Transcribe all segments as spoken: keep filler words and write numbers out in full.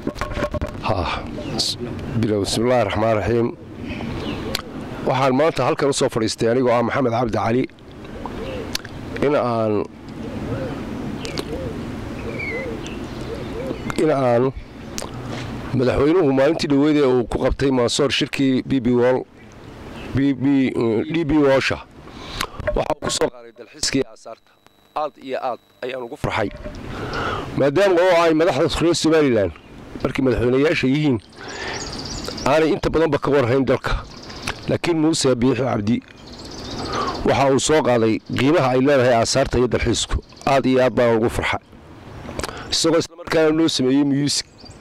ها بسم الله الرحمن الرحيم waxaan maanta halkan u soo fadhiistay anigoo ah maxamed cabdi cali in aan in aan madaxweynuhu maalintii dhaweyd ee uu ku qabtay Mansoor shirkii B B Wall B B D B Washa waxa uu ku soo qaaday dalxiiskii aasaarta aad iyo aad ayaan ugu farxay maadaama oo ay madaxda reer Somaliland markii madaxweynayaasha yihiin aanay inta badanba ka warhayn dalka laakiin Muuse Biixi Cabdi waxa uu soo qaaday qiimaha ay leedahay aasaarta iyo dalxiisku aad iyo aad baan ugu farxay isagoo isla markaana loo sameeyay music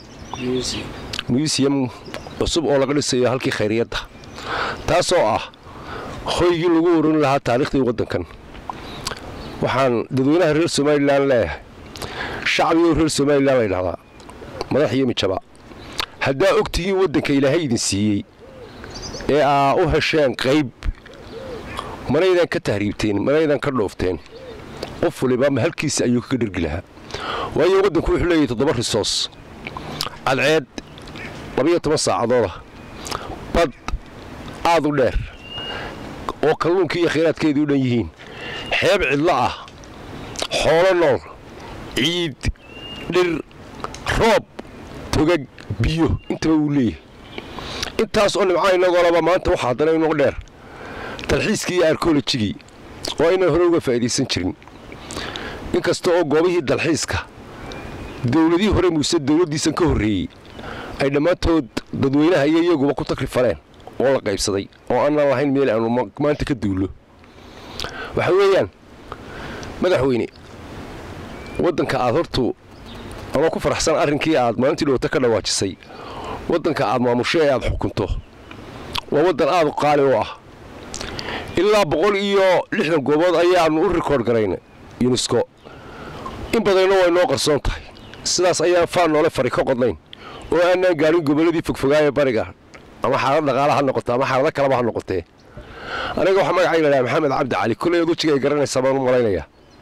museum cusub oo laga dhisay halkii khayriyada taasoo ah hoygii lagu waran lahaa taariikhda waddankan waxaan dadweynaha reer Somaliland leeyahay shacbiga reer Somaliland ay dhahdaa madax iyo mijaba hadaa ogtihiin waddanka Ilaahay idin siiyay ee aa u hesheen qayb maraydan ka tahriibteen maraydan ka dhoofteen qof waliba ma halkiisa ayuu ka dhirgi lahaa waayo waddanku wuxuu leeyahay toddoba resource alceed labiyo toban saacadood bad aad u dheer oo kalluunka iyo kheyraadkeedu u dhan yihiin xeeb cidla ah xoolo nool ciid dhir roob togag biyo intaba uu leeyahay intaas oo nimca inagoo laba maanta waxa hadana inoo dheer dalxiiskii iyo arkeolojigii oo inay hore uga faa'iideysan jirin inkasta oo goobihii dalxiiska dawladii hore Muuse dawladiisan ka horeeyay ay dhamaatood dadweynaha iyo iyaguba ku takrifaleen oo la qaybsaday oo aan lahayn meel aan maanta ka duulo waxa weeyaan madaxweyne waddanka aad hortu ama ku faraxsan arrinkii aad maalintii dhowta ka dhawaajisay waddanka aad maamushay aad xukunto waa waddan aad u qaali u ah ilaa boqol iyo lixdan goobood ayaanu u record garaynay UNESCO in badanna way noo qarsoon tahay sidaas ayaan faan noole fari ka qodnayn oo aanan gaarin goboladii fogfogaaya bariga ama xaalad dhaqaalaha noqoto ama xaalad kale ha noqotee aniga waxa magacayga la Maxamed Cabdi Cali kulay ujiga ay garanaysaa baan u maleynaya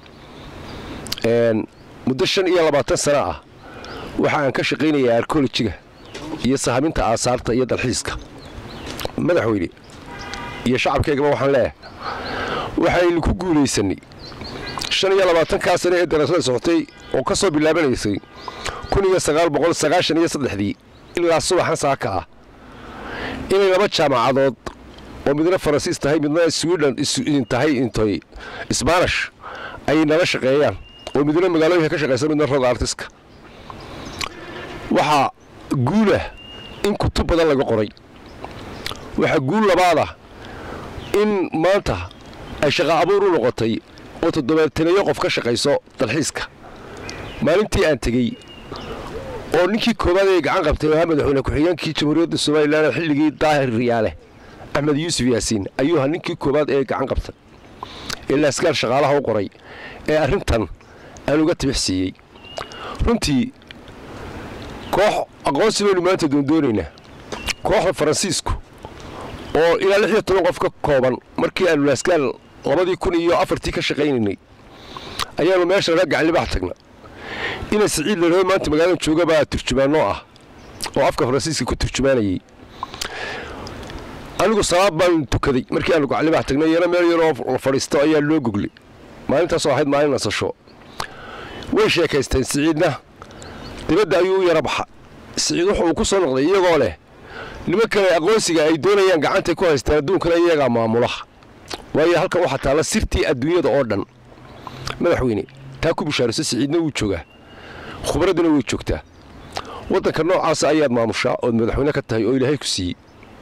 een muddo shan iyo labaatan sano ah waxa aan ka shaqeynayaa arkeolojiga iyo sahaminta aasaarta iyo dalxiiska madaxweyne iyo shacabkayga waxaan leeyahay waxaynu ku guuleysanay shan iyo labaatan ka sano ee darasada socotay oo ka soo bilaabanaysay kun iyo sagaal boqol sagaashan iyo saddex ilaa subaxan saaka ah inay laba jaamacadood oo midna Faransiis tahay midna Sweden in tahay intay Spanish ay nala shaqeeyaan oo midna magaalooyinka ka shaqeysan midna roog artiska waxa guula in kutub badan laga qoray waxa guul labaad ah in maanta ay shaqo abuur u noqotay oo toddobaatan qof ka shaqeyso dalxiiska maalintii aan tagay oo ninkii koobaad ee gacan qabtay madaxweyne ku-xigeenkii Jamhuuriyadda Soomaaliland xilligii Daahir Riyaale Ahmed Yuusuf Yaasiin ayuu ahaa ninkii koobaad ee gacan qabtay ilaa askar shaqaalaha u qoray ee arrintan aan uga tibixsiiyay runtii koox aqoonsi baynu maanta doondoonayna kooxda Faransiisku oo ilaa lix iyo toban qof ka kooban markii aanu askar labadii kun iyo afartii ka shaqeynay ayaanu meesha la gacan libax tagna ina Saciid Leroy maanta magaalada jooga baa turjumaano ah oo afka Faransiiska ku turjumaanayay anigu salaad baan tukaday markii aanu gacan libax tagnay yana meel yar oo fadhiisto ayaa loo guglay maalintaas oo ahayd maalin nasasho way sheekaysteen Saciidna dibadda ayuu yara baxa Saciid wuxuu ku soo noqday iyagoo leh nima kale aqoonsiga ay doonayaan gacanta ku haystaan adduunka iyaga maamulaha waayo halka waxa taala sirtii adduunyada oo dhan madaxweyne taa ku bishaarayso Saciidna uu jooga khubraduna way joogtaa waddanka noocaas ayaad maamushaa oo madaxweyne ka tahay oo Ilaahay ku siiyay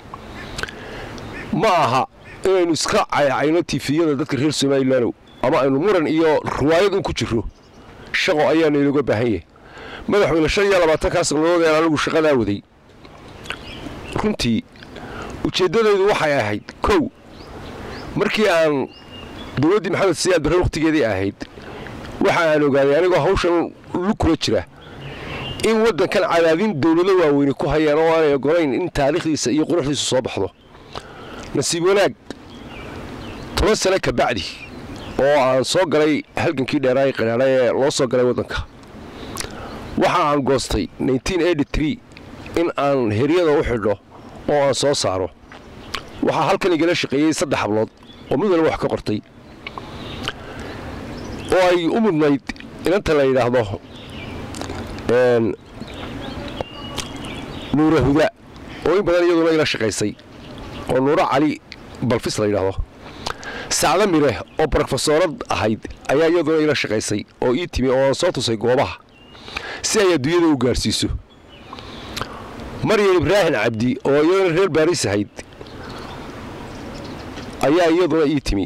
ma aha inaynu iska caayayno tifiyada dadka reer Soomaaliland ama aynu muran iyo ruwaayad ku jiro shaqo ayaan inaga baahan yahay madaxweyne shan iyo labaatan ka sanadood ee anigu shaqada waday runtii ujeedadeedu waxay ahayd kow markii aan dawladii Maxamed Siyaad Barre waqtigeedii ahayd waxa aan ogaaday anigoo hawshan lu kula jira in waddankan cadaadin dawladda waaweyn ku hayaan oo aan ogolayn in taariikhdiisa iyo quruxdiisa soo baxdo nasiib wanaag toban sano ka bacdi oo aan soo galay halgankii dheeraay qaraarada ee loo soo galay waddanka waxa aan goostay nineteen eighty-three in aan heryada u xidho oo aan soo saaro waxa halkan igala shaqeeyay saddex hablood oo mid walba wax ka qortay oo ay u mudnayd inta la yiraahdo een nuura huda oo in badan iyaduna ila shaqeysay oo nuura cali balfis la yiraahdo saacada mire oo professorad ahayd ayaa iyaduna ila shaqeysay oo ii timi oo soo tusay goobaha si ay adduunyada u gaarsiiso Maryam Ibrahim Abdi oo iyaduna reer Baaris ahayd ayaa iyaduna ii timi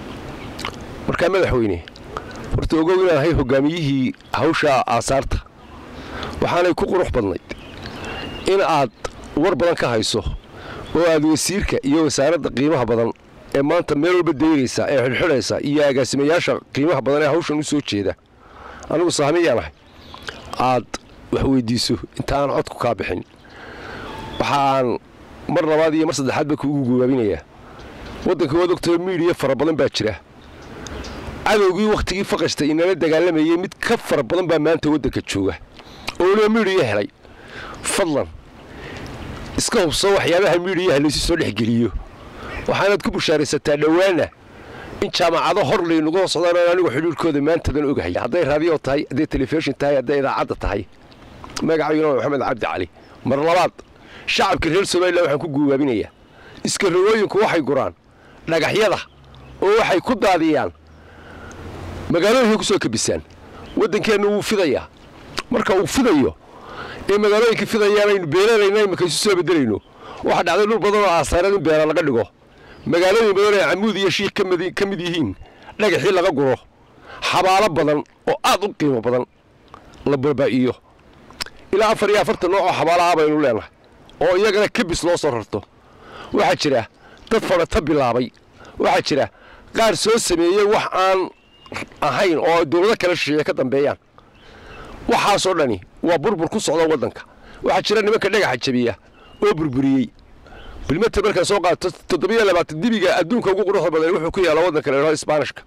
markaa madaxweyne horta ogow inaan ahay hogaamiyihii hawsha aasaarta waxaanay ku qurux badnayd in aad war badan ka hayso oo aad wasiirka iyo wasaaradda qiimaha badan ee maanta meel walba deyraysa ee xilxidhaysa iyo agaasimayaasha qiimaha badan ee hawshan u soo jeeda anigu saamiyaan ahay aad wax weydiiso inta aan codku ka bixin waxaan mar labaad iyo mar saddexaad ba kuugu go'aabinayaa waddanka wada ogtay media fara badan baa jira cadowgii waqtigii faqastay inala dagaalamayay mid ka fara badan baa maanta waddanka jooga oo loo media helay fadlan iska hubso waxyaabaha media la soo dhexgeliyo waxaanad ku bushaaraysataa dhawaana in jaamacado hor leenugu socdaan anigu xiriirkooda maanta dan ogahay haday raadiyo tahay haday telefishin tahay haday idaacad tahay magacaygu Maxamed Cabdi Cali mar labaad shacabka reer Soomaaliya waxaan ku guubaabinayaa iska rooyinku waxay guraan dhagaxyada oo waxay ku daadiyaan magaalooyinka ku soo kabisaan waddankeenu wuu fidayaa marka uu fidayo ee magaalooyinka fidayaan aynu beeranayna imika isu soo bedelayno waxa dhacday dhul badan oo aasaarad in beera laga dhigo magaalooyin badan ee Camuud iyo Shiikh kamid kamid yihiin dhagaxii laga guro xabaalo badan oo aad u qiimo badan la barbaa'iyo ilaa afar iyo afartan nooc oo xabaalaha baynu leenahay oo iyagana kabis loo soo rarto waxa jira dad farata bilaabay waxa jira qaar soo sameeyay wax aan ahayn oo dawladda kala shisheeye ka dambeeyaan waxa soo dhani waa burbur ku socda waddanka waxa jira nimanka dhagaxa jabiya oo burburiyay bilmata marka soo qaato toddoba iyo labaatan dibiga adduunka ugu quruxda badan wuxuu ku yaala waddanka la Isbaanishka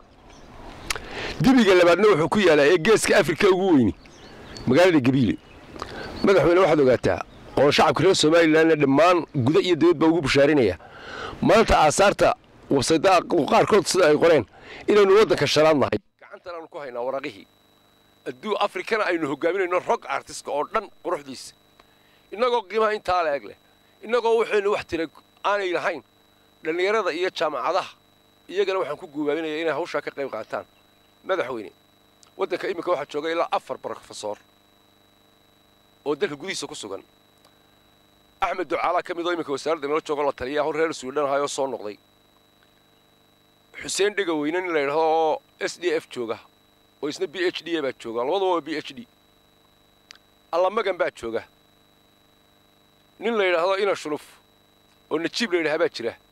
dibiga labaadna wuxuu ku yaala ee geeska Afrika ugu weyn magaalada Gabiile madaxweyne waxaad ogaataa oo shacabka reer Soomaaliland dhammaan guda iyo dawladba ugu bushaarinaya maanta aasaarta wasayda qaarkood sida ay qoreen inaynu waddanka sharaadnahay gacantana aan ku haynaa waraqihii aduu Afrikana aynu hogaaminayno rock artist oo dhan quruxdiisa inagoo qiimaha inta la eeg leh inagoo waxaynu wax tira aanay lahayn dhalinyarada iyo jaamacadaha iyagana waxaan ku guubaabinayaa inay hawsha ka qayb qaataan madaxweyne waddanka imika waxa jooga ilaa afar professor oo dalka gudihiisa ku sugan Axmed Ducaala kamid oo imika wasaaradda nala jooga la taliya hor reer Suudaan hayo soo noqday Xuseen Dhiga Weynan la yiraahdo S D F jooga oo isna B H D baa jooga labadaba B H D alla magan baa jooga nin la yiraahdo ina shuruf oo Najiib la yiraahdo baa jira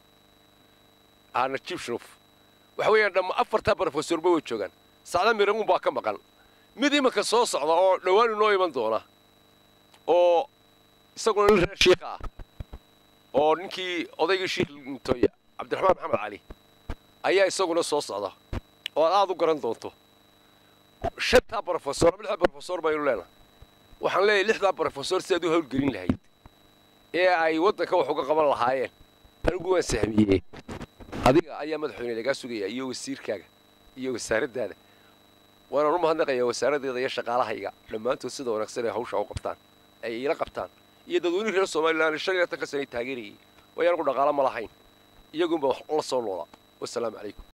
aan Najiib shuruf waxa weeyaan dhama afarta professor ba way joogan saacada miran baa ka maqan mid imika soo socda oo dhawaan noo iman doona oo isagoo reer Sheekh ah oo ninkii odayga Sheekh Ntoya Cabdiraxmaan Maxamed Cali ayaa isaguna soo socda oo aad u garan doonto shanta professor lixda professor baynu leenahay waxaan leeyahay lixda professor si aad u hawlgelin lahayd ee ay waddanka wax uga qaban lahaayeen anigu waan sahmiyay adiga ayaa madaxweyne laga sugaya iyo wasiirkaaga iyo wasaaraddaada waana u mahadnaqayaa wasaaraddeeda iyo shaqaalahayga dhammaantood sida wanaagsan ee hawsha u qabtaan ay ila qabtaan iyo dadweynaha reer Soomaaliland shan iyo toban sano taageerayay wayaan ku dhaqaale ma lahayn iyagu ba wax la soo looda wassalaamu calaykum